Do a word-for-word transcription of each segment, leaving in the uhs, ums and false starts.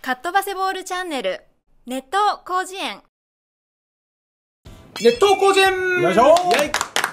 カットバセボールチャンネル熱湯広辞苑。 熱湯広辞苑よいしょイエイ。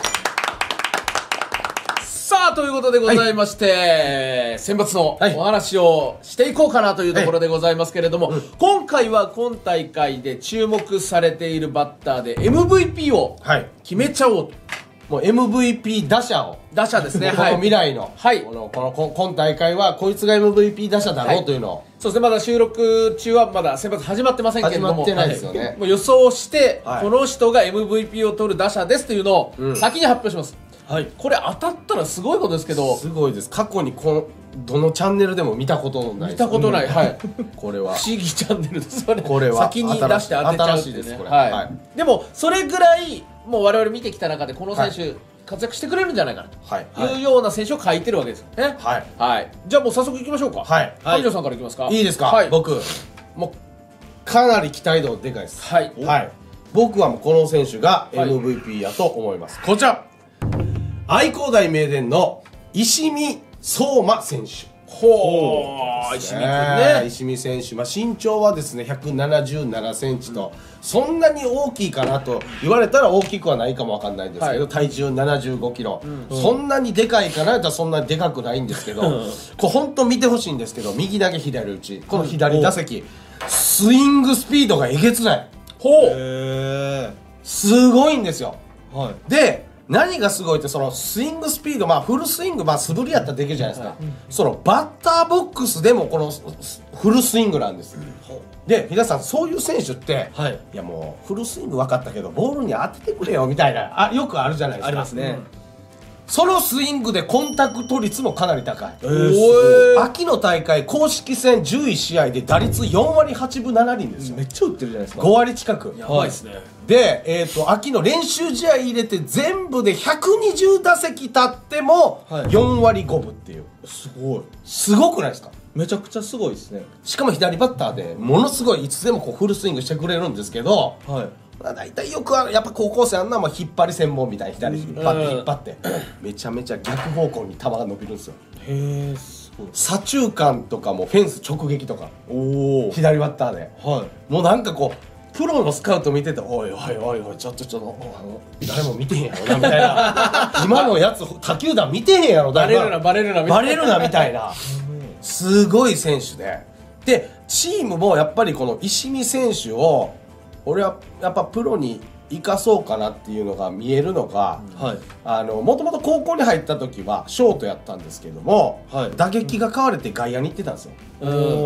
さあということでございまして、はい、選抜のお話をしていこうかなというところでございますけれども、はい、今回は今大会で注目されているバッターで エムブイピー を決めちゃおうと、 もう エムブイピー 打者を打者ですね、 この未来の、 はい、 このこのこ今大会はこいつが エムブイピー 打者だろうというのを、はい、 そうですね、まだ収録中はまだ選抜始まってませんけれども、 始まってないですよね、はい、 もう予想して、 はい、 この人が エムブイピー を取る打者ですというのを先に発表します、うん、はい、これ当たったらすごいことですけど、 すごいです。過去にこのどのチャンネルでも見たことのない、 見たことない、はい、 これは不思議チャンネルですよね。 これは先に出して当てちゃうっていうね、 はい、はい、 でもそれぐらいもう我々見てきた中でこの選手、はい、活躍してくれるんじゃないかなというような選手を書いてるわけですよね。はい、はい、じゃあもう早速いきましょうか。はい、上条さんからいきますか。 いいですか。はい、僕もうかなり期待度でかいです。はい、はい、僕はもうこの選手が エムブイピー やと思います。はい、こちら愛工大名電の石見相馬選手。 ほう、石見君ね。 石見選手、まあ、身長はですねひゃくななじゅうななセンチと、うん、そんなに大きいかなと言われたら大きくはないかもわかんないんですけど、はい、体重ななじゅうごキロ、うん、そんなにでかいかなとはそんなにでかくないんですけど、うん、これ本当見てほしいんですけど、右投げ左打ち、この左打席、うん、スイングスピードがえげつない。 ほう、 へー、すごいんですよ。はい、で何がすごいって、そのスイングスピード、まあフルスイング、まあ素振りやったらできるじゃないですか、うん、そのバッターボックスでもこのフルスイングなんです、うん、で皆さんそういう選手って、はい、いやもうフルスイング分かったけどボールに当ててくれよみたいな、あ、よくあるじゃないですか。 ありますね、うん、 そのスイングでコンタクト率もかなり高い。えー、秋の大会公式戦じゅういち試合で打率よんわりはちぶななりんですよ。 めっちゃ打ってるじゃないですか。 ごわり近く。 やばいですね。 で、えーと、秋の練習試合入れて全部でひゃくにじゅうだせき立ってもよんわりごぶっていう、はい、すごい。すごくないですか。 めちゃくちゃすごいですね。 しかも左バッターでものすごいいつでもこうフルスイングしてくれるんですけど、はい、大体よくあるやっぱ高校生あんなも引っ張り専門みたいに左引っ張って引っ張ってめちゃめちゃ逆方向に球が伸びるんですよ。へえ、すごい。左中間とかもフェンス直撃とか、お左バッターで、はい、もうなんかこうプロのスカウト見てて、おいおいおいおい、ちょっとちょっとあの誰も見てへんやろなみたいな今のやつ他球団見てへんやろ、 バレるなバレるなバレるなみたいなすごい選手で、でチームもやっぱりこの石見選手を俺はやっぱプロに生かそうかなっていうのが見えるのが、はい、あのもともと高校に入った時はショートやったんですけども、はい、打撃が変われて外野に行ってたんですよ。うん、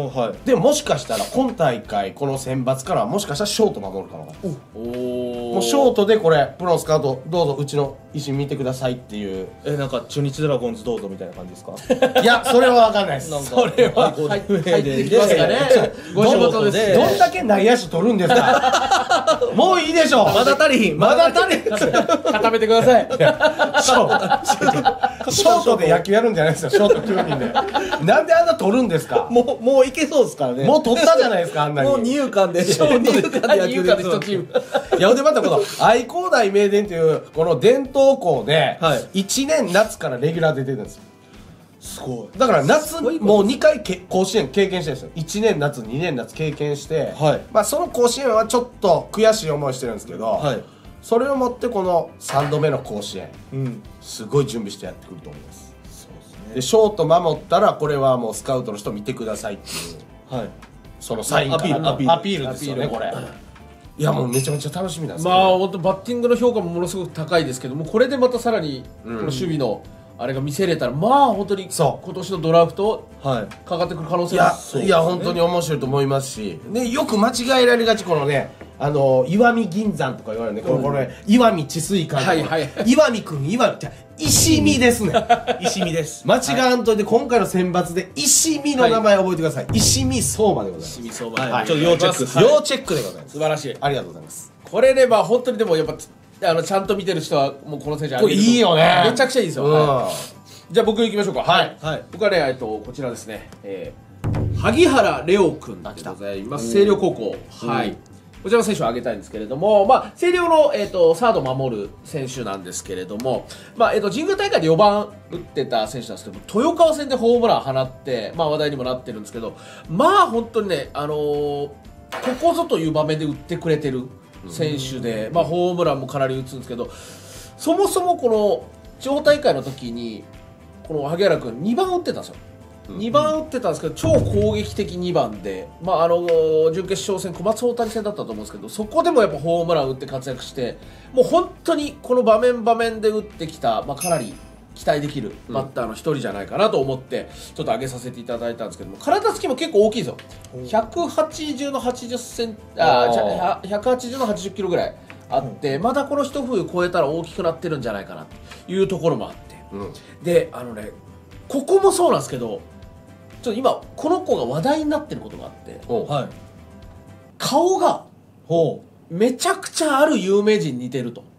はい、でもしかしたら今大会この選抜からはもしかしたらショート守るかも。おお、もうショートでこれプロのスカウトどうぞうちの石見てくださいっていう。 え、なんか中日ドラゴンズどうぞみたいな感じですか。 いやそれは分かんないです。それは入ってきますかね。ご仕事です。 どんだけ内野手取るんですか。もういいでしょう。 まだ足りひん、 まだ足りひん。 固めてください。 ショートで野球やるんじゃないですよ。ショートきゅうにんでなんであんな取るんですか。 もうもういけそうですからね。 もう取ったじゃないですか。あんなにもう二遊間でショートで野球で一チーム。 いやでまたこの愛工大名電というこの伝統校でいちねん夏からレギュラーで出てるんですよ。すごい。だから夏もうにかい甲子園経験してるんですよ。いちねん夏にねん夏経験して、はい、まあその甲子園はちょっと悔しい思いしてるんですけど、はい、それをもってこのさんどめの甲子園、うん、すごい準備してやってくると思います。そうですね。でショート守ったらこれはもうスカウトの人見てくださいっていう、はい、そのサインからアピール、アピール、アピールですよねこれ。いやもうめちゃめちゃ楽しみなんですよ、ね。まあ本当バッティングの評価もものすごく高いですけども、これでまたさらにこの守備のあれが見せれたら、うん、まあ本当に今年のドラフトかかってくる可能性は、はい、いや、ね、いや本当に面白いと思いますし、ね、よく間違えられがちこのね、あの石見銀山とか言われるね、これ、これ石見治水館とか、はいはい、石見くん石見じゃ石見ですね。 石見です。 間違わんといて、はい、今回の選抜で石見の名前を覚えてください。はい、石見相馬でございます。 石見相馬、はい、ちょっと要チェック、 要チェックでございます。 素晴らしい。 ありがとうございます。 これれば本当にでもやっぱあのちゃんと見てる人はもうこの選手あげるといいよね。 めちゃくちゃいいですよ。うん、はい、じゃあ僕行きましょうか。はい。はい、僕はね、えっとこちらですね。えー、萩原レオ君でございます。星稜高校。はい。 こちらの選手を挙げたいんですけれども、まあ、星稜の、えー、とサードを守る選手なんですけれども、まあえー、と神宮大会でよばん打ってた選手なんですけど、豊川戦でホームラン放って、まあ、話題にもなってるんですけど、まあ本当にね、あのー、ここぞという場面で打ってくれてる選手で、まあ、ホームランもかなり打つんですけど、そもそもこの地方大会の時にこの萩原君にばん打ってたんですよ。にばん打ってたんですけど、超攻撃的にばんで、まあ、あの準決勝戦小松大谷戦だったと思うんですけど、そこでもやっぱホームラン打って活躍して、もう本当にこの場面場面で打ってきた、まあ、かなり期待できるバッターの一人じゃないかなと思ってちょっと上げさせていただいたんですけども、体つきも結構大きいですよ。ひゃくはちじゅうのはちじゅっセンチ、あひゃくはちじゅうのはちじゅっキロぐらいあって、まだこの一冬超えたら大きくなってるんじゃないかなというところもあって、うん、であのね、ここもそうなんですけど、ちょっと今この子が話題になってることがあって、はい、顔がめちゃくちゃある有名人に似てると。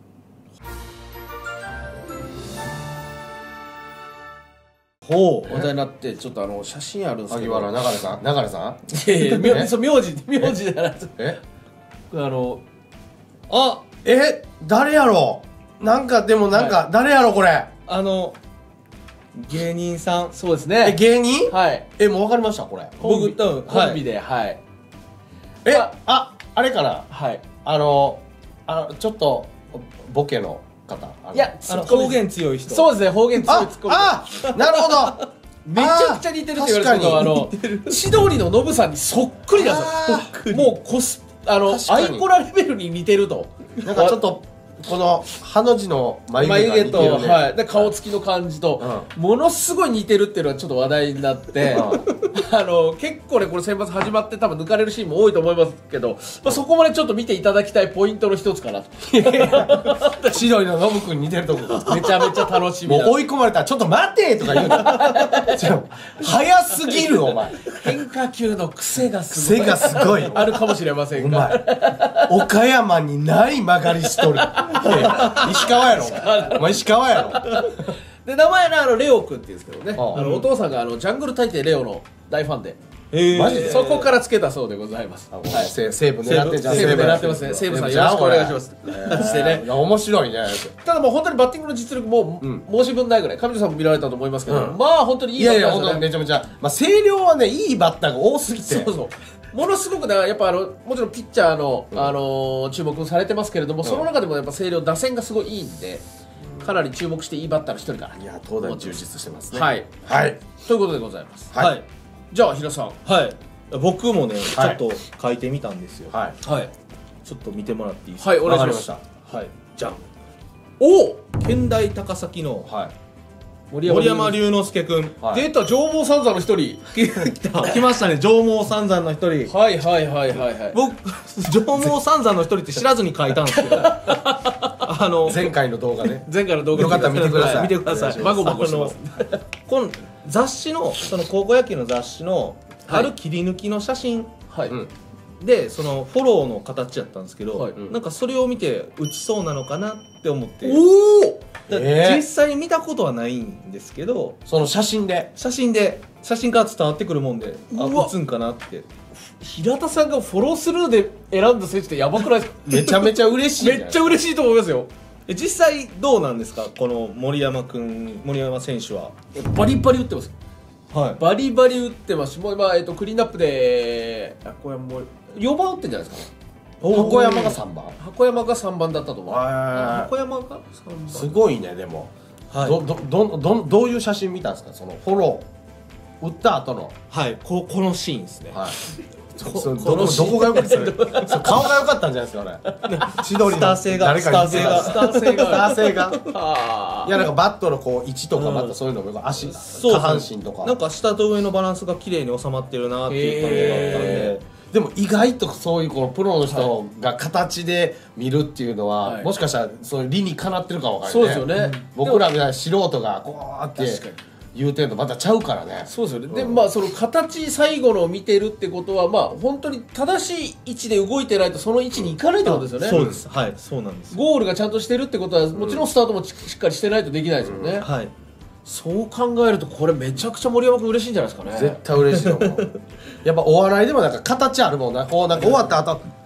ほう話題になって、ちょっとあの写真あるんですけど、 萩原流さん流さんいやいや、名字名字じゃないです。えあのあえ誰やろう、なんかでもなんか、はい、誰やろこれ、 あの芸人さん。 そうですね。 え芸人、 はい、 えもう分かりました、これ僕多分コンビで、はい、はい、 えあああれかな、 はい、 あのあちょっとボケの方、 いやあの方言強い人。 そうですね、方言強いツッコミ。 ああなるほどめちゃくちゃ似てるって言われてるのは、あの千鳥のノブさんにそっくりなんですよ。もうコスあのアイコラレベルに似てると。 なんかちょっとこのハの字の眉毛が似てる、ね、 眉毛と、はい、で顔つきの感じと、うん、ものすごい似てるっていうのはちょっと話題になって、うん、あの結構ね、これ選抜始まって多分抜かれるシーンも多いと思いますけど、まあ、そこまでちょっと見ていただきたいポイントの一つかなと。 千鳥のノブくんに似てるとこめちゃめちゃ楽しみ。 もう追い込まれたらちょっと待てとか言うの早すぎるお前、 変化球の癖がすごい癖がすごいあるかもしれませんが、 お前岡山にない曲がりしとる石川やろお前、石川やろで名前のあのレオ君っていうんですけどね、あのお父さんがあのジャングル大帝レオの大ファンで、 マジでそこからつけたそうでございます。 はい、西武狙ってんじゃん。 西武狙ってますね。西武さんよろしくお願いします。してね。 いや面白いね。 ただもう本当にバッティングの実力も申し分ないぐらい、上条さんも見られたと思いますけど、まあ本当にいいバッターですね。いやいや本当にめちゃめちゃ、まあ星稜はねいいバッターが多すぎて。 そうそう。ものすごくね、やっぱあのもちろんピッチャーのあの注目されてますけれども、その中でもやっぱ星稜打線がすごいいいんで。かなり注目していいバッターの一人かな。 いや東大充実してますね。 はいはいということでございます。 はい。 じゃあ平さん。 はい。僕もねちょっと書いてみたんですよ。 はい。はい。 ちょっと見てもらっていいですか。 はい、お願いしました。 はい。じゃん。 おお。 健大高崎のはい。 森山龍之介君。 出た上毛三山の一人。 来ましたね、上毛三山の一人。 はいはいはいはいはい。 僕上毛三山の一人って知らずに書いたんですけど。あの前回の動画ね。 前回の動画よかったら見てください。 見てください。 まごまごしてます。 この雑誌のその高校野球の雑誌のある切り抜きの写真でそのフォローの形やったんですけど、なんかそれを見て打ちそうなのかなって思って。 おお。 実際に見たことはないんですけど、 その写真で写真で写真から伝わってくるもんで、あ打つんかなって。 平田さんがフォロースルーで選んだ選手ってやばくないですか？ めちゃめちゃ嬉しい。 めっちゃ嬉しいと思いますよ。 実際どうなんですか、この森山君、森山選手は。 バリバリ打ってます。 はい、 バリバリ打ってますし、もう今、えっと、クリーンアップでこれもよばん打ってんじゃないですか。 箱山がさんばん、 箱山がさんばんだったと思う。箱山がさんばん。 すごいね。でも、はい、どどどどどういう写真見たんですか、そのフォロー打った後の。 はい、ここのシーンですね。はい、 どこが良かったですか？顔が良かったんじゃないですか、俺。千鳥のスター性が誰かに似てたスター性がスター性がいやなんかバットのこう位置とかまたそういうのも足下半身とかなんか下と上のバランスが綺麗に収まってるなっていう感じがあったんで。 でも意外とそういうこのプロの人が形で見るっていうのは、はい、もしかしたらそういう理にかなってるかもわからないね。 そうですよね。 僕らみたいな素人がこうやって言うてんのまたちゃうからね。 そうですよね。うん、でまあその形最後のを見てるってことはまあ本当に正しい位置で動いてないとその位置に行かないってことですよね。 そうです。はい、そうなんです。 ゴールがちゃんとしてるってことはもちろんスタートもしっかりしてないとできないですよね。うん、はい。そう考えるとこれめちゃくちゃ森山君嬉しいんじゃないですかね。 絶対嬉しいと思う。やっぱお笑いでもなんか形あるもんな。こうなんか終わった後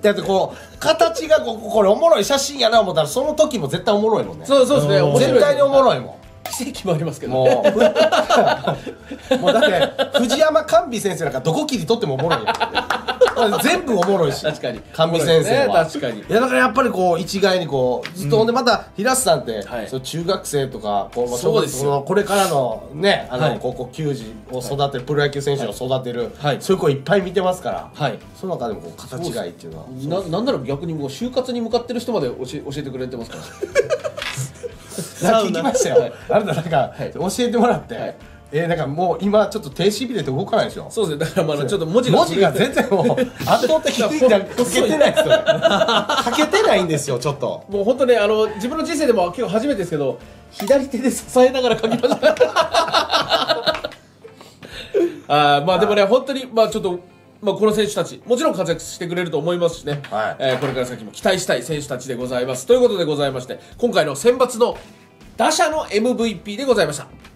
だってこう形がここれおもろい写真やな思ったらその時も絶対おもろいもんね。 そうそうですね、面白い絶対におもろいもん。 奇跡もありますけど、 もうもうだって藤山寛美先生なんかどこ切り取ってもおもろいやん全部おもろいし。 確かに寛美先生は、 ね、確かに。いやだからやっぱりこう一概にこうずっと、うん、でまた平瀬さんって、はい、そう中学生とかこう、まあ、 そうですよ、 これからのねあの、はい、高校球児を育てる、はい、プロ野球選手を育てる、はい、そういう子いっぱい見てますから、はい、その中でもこう形違いっていうのはな, なんだろう逆にもう就活に向かってる人まで教え教えてくれてますからさっき聞きましたよ、はい、あなたなんか、はい、教えてもらって、はい、えー、なんかもう今ちょっと停止ビデオ動かないでしょ。 そうですね、だからまだちょっと文字が文字が全然もう圧倒的に書けてないですよ書けてないんですよ。ちょっともう本当ね、あの自分の人生でも今日初めてですけど左手で支えながら書きましたあまあでもね本当にまあちょっとまあ、この選手たちもちろん活躍してくれると思いますしね、はい、えー、これから先も期待したい選手たちでございますということでございまして、今回の選抜の打者の エムブイピー でございました。